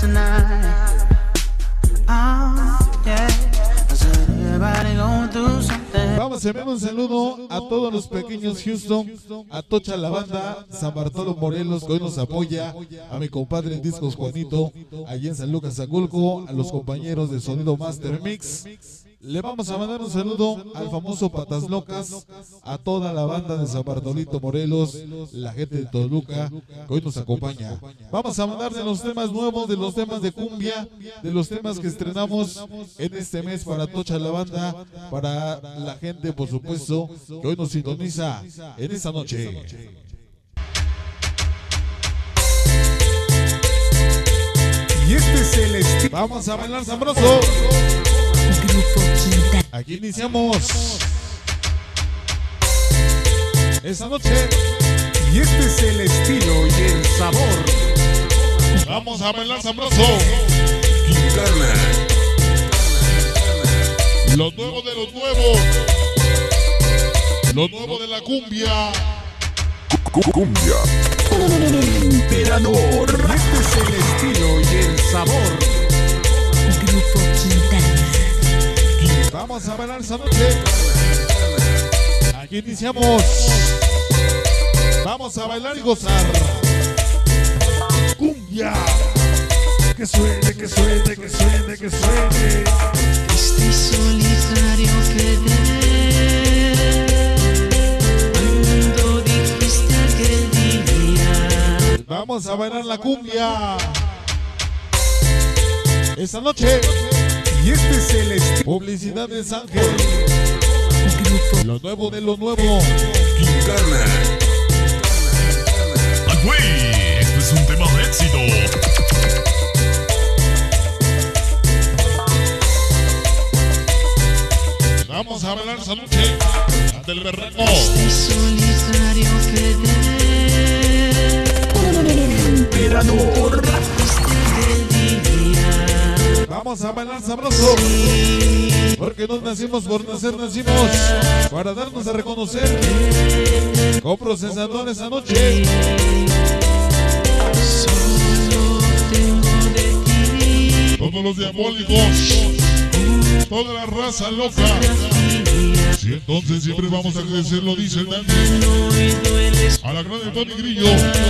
tonight. Yeah. I said everybody going through something. Vamos a enviar un saludo a todos los pequeños Houston, a Tocha la banda, San Bartolo Morelos, que hoy nos apoya, a mi compadre en Discos Juanito, allí en San Lucas Aculco, a los compañeros de Sonido Master Mix. Le vamos a mandar un saludo al famoso Patas Locas, a toda la banda de San Bartolito Morelos, la gente de Toluca, que hoy nos acompaña. Vamos a mandar de los temas nuevos, de los temas de cumbia, de los temas que estrenamos en este mes para Tocha la banda, para la gente, por supuesto, que hoy nos sintoniza en esta noche. Y este es el estilo. Vamos a bailar sabroso. Aquí iniciamos esta noche. Y este es el estilo y el sabor. Vamos a bailar sabroso. Lo nuevo de los nuevos. Lo nuevo de la cumbia. Cumbia. Emperador. Y este es el estilo y el sabor. Grupo Quintana. Vamos a bailar esta noche. Aquí iniciamos. Vamos a bailar y gozar. Cumbia. Que suene, que suene, que suene, que suene. Este solitario que al mundo dijiste aquel día. Vamos a bailar la cumbia. Esta noche. Y este es el estilo. Publicidades Ángel. Lo nuevo de lo nuevo. ¡Ay, güey! Esto es un tema de éxito. Vamos a bailar esta noche ante el berraco. Este solitario que Emperador. Vamos a bailar sabroso. Porque no nacimos por nacer, nacimos para darnos a reconocer. Con procesador esta noche. solo tengo de ti. Todos los diabólicos. Toda la raza loca. Si entonces siempre vamos a crecer, lo dice el Dani. A la grande Tony Grillo.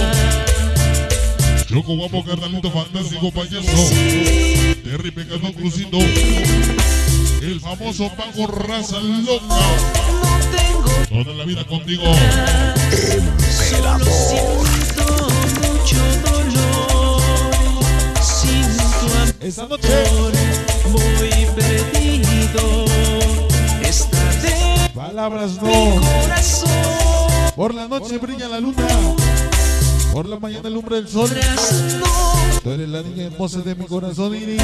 Choco guapo, carnalito fantástico, payaso. Terry Pecado Crucito. El famoso Paco Raza Loca. Toda la vida contigo. Solo siento mucho dolor. Sin tu amor Esta noche. voy perdido. Esta de Palabras mi no. corazón. Por la noche brilla la luna. Por la mañana alumbra el sol. No Tú eres la niña hermosa de mi corazón, Iris.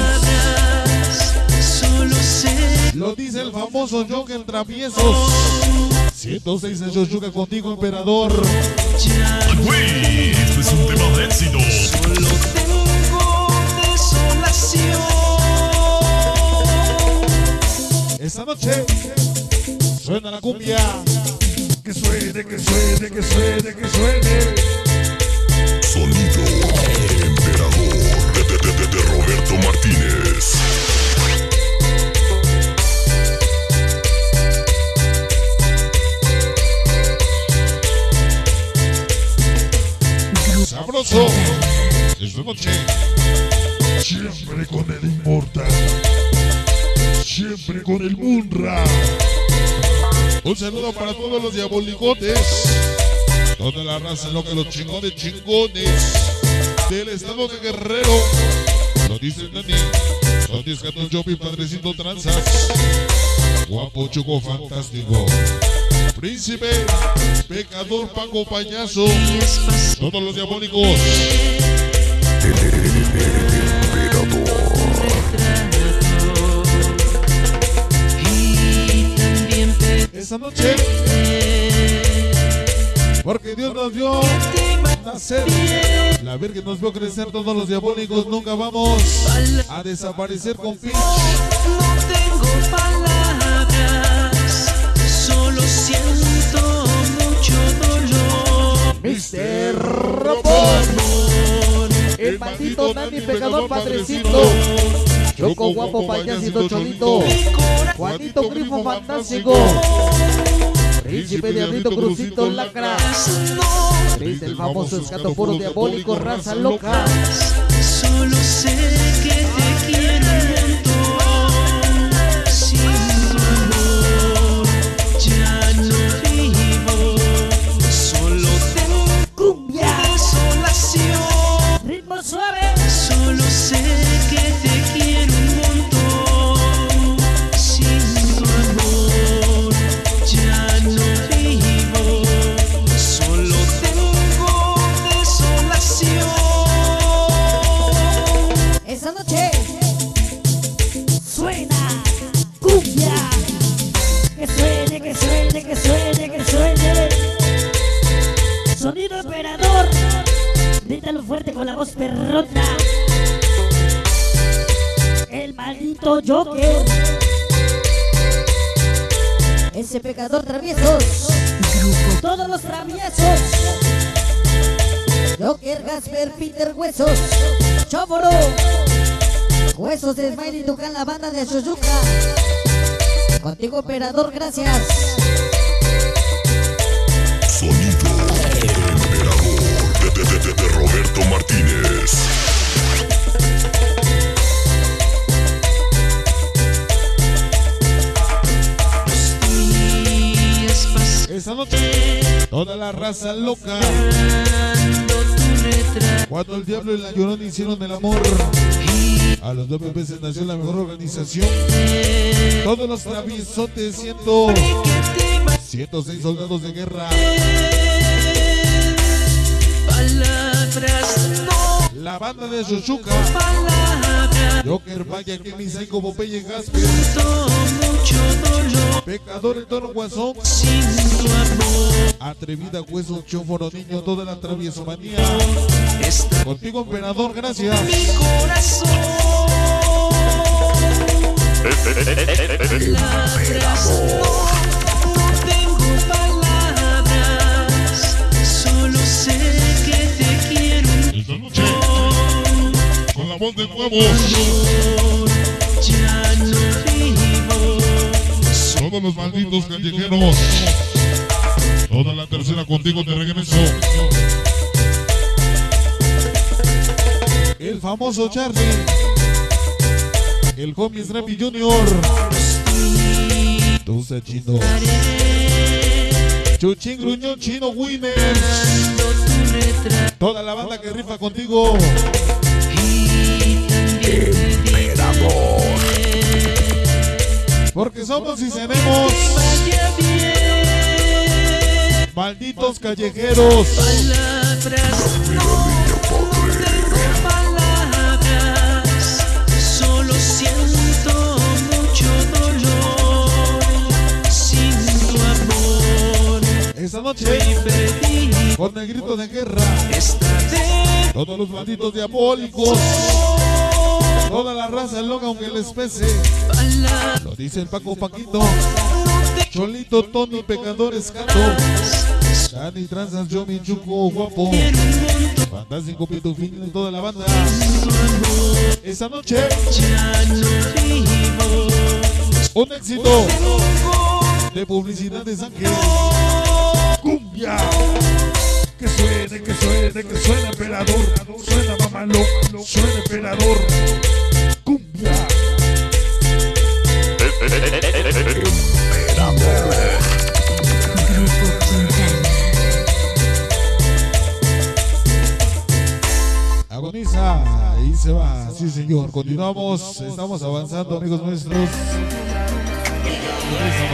solo sé Lo dice el famoso Joker Traviesos. 106 en Yosuga contigo, emperador. ya. ¡Ay, güey! Esto es un tema de éxito. Solo tengo desolación. Esta noche suena la cumbia. Que suene, que suene, que suene, que suene. Sonido Emperador de Roberto Martínez. Sabroso. Esta noche. Siempre con el Inmortal. Siempre con el Munra. Un saludo para todos los diabolicotes. Toda la raza loca, los chingones, chingones. Del estado de Guerrero. Lo dice el Dani. Lo dice Gato Jopi, padrecito tranzas. Guapo, choco, fantástico. Príncipe, pecador, pago, payaso. Todos los diabólicos. Esta noche, porque Dios nos vio nacer, la Virgen nos vio crecer, todos los diabólicos nunca vamos a desaparecer con Pitch. No tengo palabras, solo siento mucho dolor. Mr. Rapón, Amor, el el maldito Nani Pecador Padrecito, Choco Guapo Payasito Cholito, Juanito Grifo Fantástico, Príncipe Diablito Crucito Lacra, Chris el famoso escato puro diabólico, raza loca. Solo sé que te quiero un montón. Sin tu amor ya no vivo. Solo tengo Cumbia, desolación. ritmo suave. Solo sé que te quiero un montón. Sin tu amor ya no vivo. Solo tengo desolación. Esa noche suena cumbia. Que suene, que suene, que suene, que suene. Sonido operador. Grítalo fuerte con la voz perrota. El maldito Joker. Ese pecador traviesos. Todos los traviesos. Joker, Gasper, Peter, Huesos, Chóforo, Huesos de Smiley, Tucán, la banda de Suzuka. Contigo, operador, gracias. Sonido Emperador de Roberto Martínez. Esta noche, toda la raza loca. Cuando el diablo y la llorona hicieron el amor, a los 9 veces nació la mejor organización. Todos los traviesotes, 106 soldados de guerra. La banda de Suzuka, Joker, vaya que mi psycho, Popeye, Gasper, Pecador, el Toro, Guasón, Atrevida, Hueso, Chóforo, Niño, toda la traviesomanía. Contigo, emperador, gracias. Mi corazón. No tengo palabras, solo sé que te quiero. Esta noche, con la voz de nuevo, Ya no vivo. todos los malditos callejeros. Toda la tercera contigo de regreso. El famoso Charlie, el homie Strappy Junior, Tusa Chino, Chuchín Gruñón, Chino Winners, toda la banda que rifa contigo. Porque somos y seremos malditos callejeros. Palabras, solo siento mucho dolor. Sin tu amor, Esta noche, perdí con el grito de guerra, esta vez. todos los malditos diabólicos, toda la raza loca aunque les pese. Lo dice el Paco Paquito, Cholito, Tony, Pecador, Escato, Dani, Tranzas, Yomi, Chuco, Guapo, Fantástico, Pitufín y toda la banda. Esta noche, Ya no vivo. un éxito de publicidades Ángel. Cumbia. Que suene, que suene, que suene, emperador. Suena mamalo, suena emperador. Cumbia. Grupo Quintana. Agoniza y se va, sí señor. Continuamos, estamos avanzando, amigos nuestros.